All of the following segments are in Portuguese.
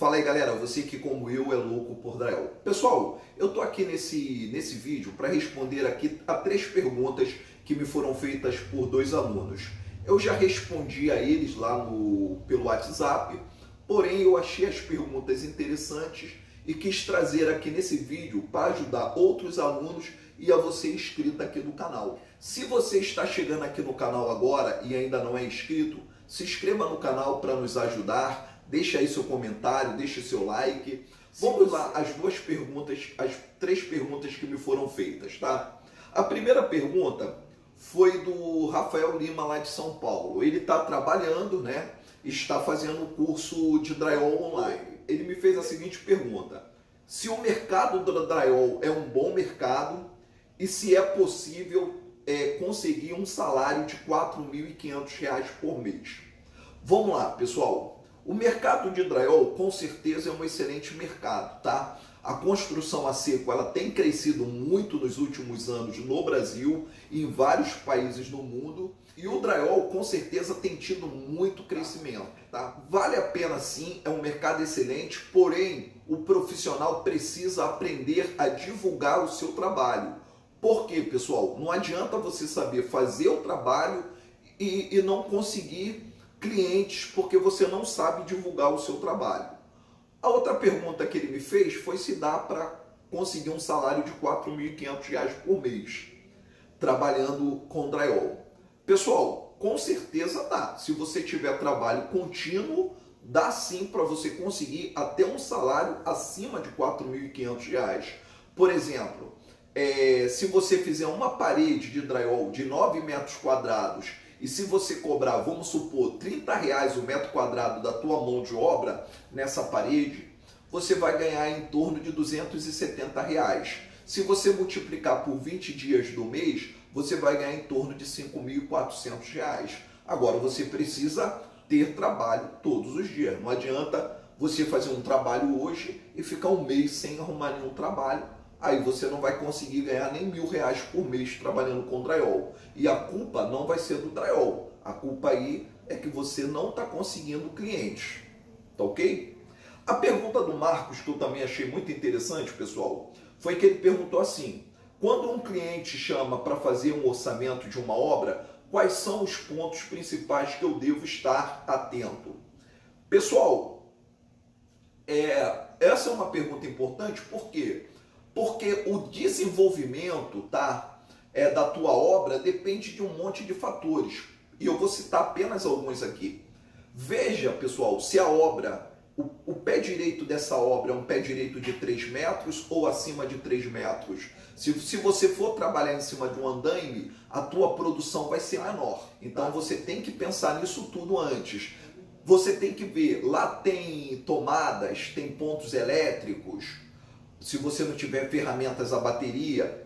Fala aí galera, você que como eu é louco por drywall. Pessoal, eu tô aqui nesse vídeo para responder aqui a 3 perguntas que me foram feitas por 2 alunos. Eu já respondi a eles lá pelo WhatsApp, porém eu achei as perguntas interessantes e quis trazer aqui nesse vídeo para ajudar outros alunos e a você inscrito aqui no canal. Se você está chegando aqui no canal agora e ainda não é inscrito, se inscreva no canal para nos ajudar. Deixa aí seu comentário, deixa seu like. Vamos lá, as 3 perguntas que me foram feitas, tá? A primeira pergunta foi do Rafael Lima, lá de São Paulo. Ele está trabalhando, né? Está fazendo o curso de drywall online. Ele me fez a seguinte pergunta: se o mercado do drywall é um bom mercado e se é possível conseguir um salário de R$ 4.500 por mês. Vamos lá, pessoal. O mercado de drywall com certeza é um excelente mercado, tá? A construção a seco ela tem crescido muito nos últimos anos no Brasil e em vários países no mundo. E o drywall com certeza tem tido muito crescimento, tá? Vale a pena sim, é um mercado excelente, porém o profissional precisa aprender a divulgar o seu trabalho. Por quê, pessoal? Não adianta você saber fazer o trabalho e não conseguir clientes porque você não sabe divulgar o seu trabalho. A outra pergunta que ele me fez foi se dá para conseguir um salário de R$ 4.500 por mês trabalhando com drywall. Pessoal, com certeza dá. Se você tiver trabalho contínuo, dá sim para você conseguir até um salário acima de R$ 4.500. Por exemplo, se você fizer uma parede de drywall de 9 metros quadrados e se você cobrar, vamos supor, R$ 30 o metro quadrado da tua mão de obra nessa parede, você vai ganhar em torno de R$ 270. Se você multiplicar por 20 dias do mês, você vai ganhar em torno de R$ 5.400. Agora você precisa ter trabalho todos os dias. Não adianta você fazer um trabalho hoje e ficar um mês sem arrumar nenhum trabalho. Aí você não vai conseguir ganhar nem R$ 1.000 por mês trabalhando com drywall. E a culpa não vai ser do drywall. A culpa aí é que você não está conseguindo clientes. Tá ok? A pergunta do Marcos, que eu também achei muito interessante, pessoal, foi que ele perguntou assim: quando um cliente chama para fazer um orçamento de uma obra, quais são os pontos principais que eu devo estar atento? Pessoal, essa é uma pergunta importante, por quê? Porque o desenvolvimento da tua obra depende de um monte de fatores. E eu vou citar apenas alguns aqui. Veja, pessoal, se a obra, o pé direito dessa obra é um pé direito de 3 metros ou acima de 3 metros. Se você for trabalhar em cima de um andaime, a tua produção vai ser menor. Então você tem que pensar nisso tudo antes. Você tem que ver, lá tem tomadas, tem pontos elétricos. Se você não tiver ferramentas a bateria,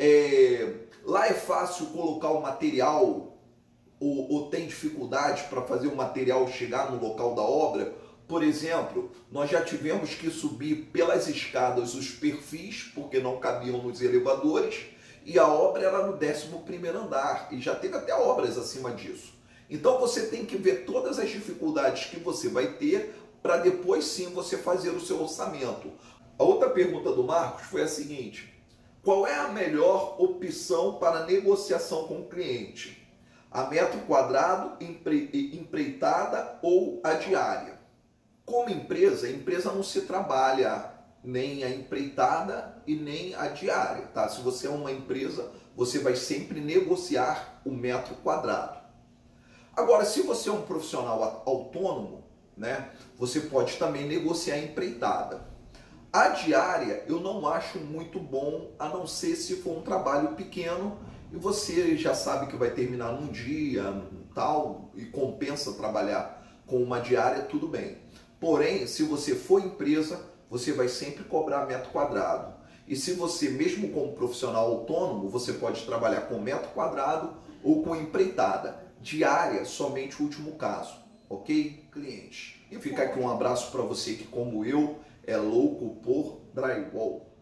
lá é fácil colocar o material ou tem dificuldade para fazer o material chegar no local da obra. Por exemplo, nós já tivemos que subir pelas escadas os perfis porque não cabiam nos elevadores e a obra era no 11º andar e já teve até obras acima disso. Então você tem que ver todas as dificuldades que você vai ter para depois sim você fazer o seu orçamento. A outra pergunta do Marcos foi a seguinte: qual é a melhor opção para negociação com o cliente? A metro quadrado, empreitada ou a diária? Como empresa, a empresa não se trabalha nem a empreitada e nem a diária, tá? Se você é uma empresa, você vai sempre negociar o metro quadrado. Agora, se você é um profissional autônomo, né, você pode também negociar a empreitada. A diária eu não acho muito bom, a não ser se for um trabalho pequeno e você já sabe que vai terminar num dia, tal, e compensa trabalhar com uma diária, tudo bem. Porém, se você for empresa, você vai sempre cobrar metro quadrado. E se você, mesmo como profissional autônomo, você pode trabalhar com metro quadrado ou com empreitada. Diária, somente o último caso. Ok, cliente? E fica aqui um abraço para você que, como eu, é louco por drywall.